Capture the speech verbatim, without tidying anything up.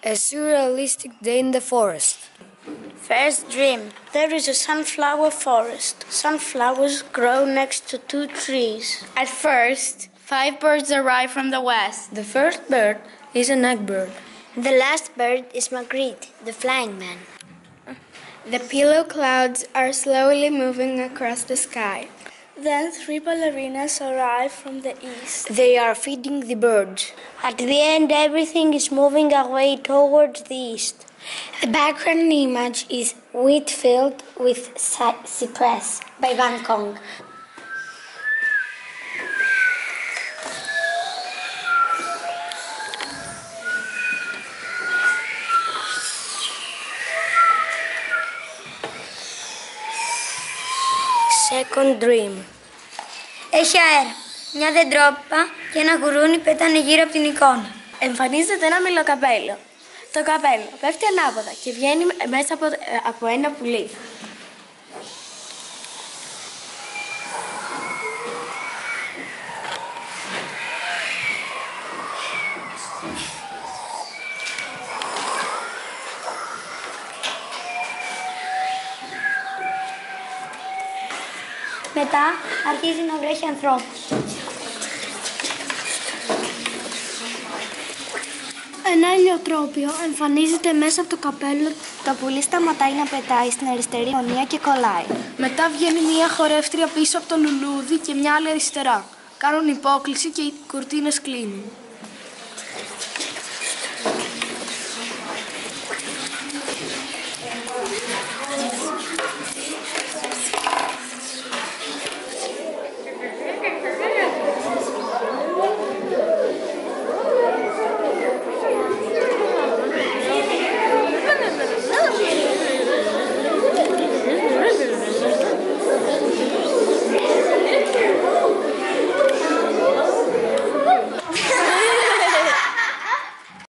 A surrealistic day in the forest. First dream. There is a sunflower forest. Sunflowers grow next to two trees. At first, five birds arrive from the west. The first bird is an egg bird. The last bird is Magritte, the flying man. The pillow clouds are slowly moving across the sky. Then three ballerinas arrive from the east. They are feeding the birds. At the end, everything is moving away towards the east. The background image is wheat field with cypress by Van Gogh. Second dream. Έχει αέρα. Μια δεντρόπα και ένα γουρούνι πετάνε γύρω από την εικόνα. Εμφανίζεται ένα μηλοκαπέλο. Το καπέλο πέφτει ανάποδα και βγαίνει μέσα από, από ένα πουλί. Μετά αρχίζει να βρέχει ανθρώπους. Ένα ηλιοτρόπιο εμφανίζεται μέσα από το καπέλο. Το πουλί σταματάει να πετάει στην αριστερή γωνία και κολλάει. Μετά βγαίνει μια χορεύτρια πίσω από το λουλούδι και μια άλλη αριστερά. Κάνουν υπόκλιση και οι κουρτίνες κλείνουν.